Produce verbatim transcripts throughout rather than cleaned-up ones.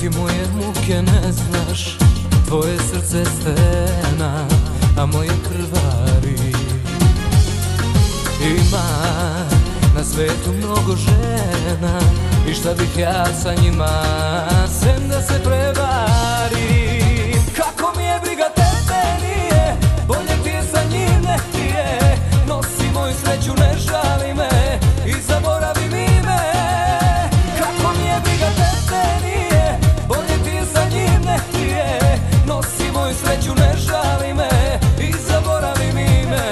ti moje muke ne znaš, tvoje srce stena, a moje krvari. Ima na svetu mnogo žena, i šta bih ja sa njima, sem da se prevarim. Kako mi je briga tebe nije, bolje ti je sa njim ne nije. Nosi moju sreću, ne žali me i zaboravi mi me. Kako mi je briga tebe nije, bolje ti je sa njim ne nije. Nosi moju sreću, ne žali me i zaboravi mi me.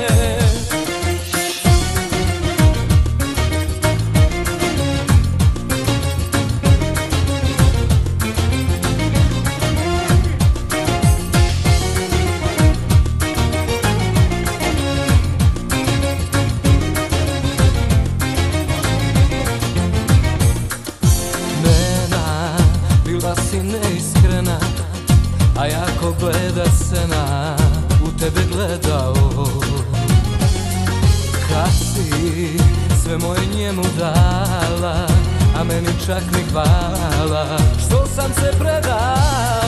Bila si neiskrena, a jako gleda se na u tebe gledao. Kad si sve moje njemu dala, a meni čak ni hvala što sam se predala.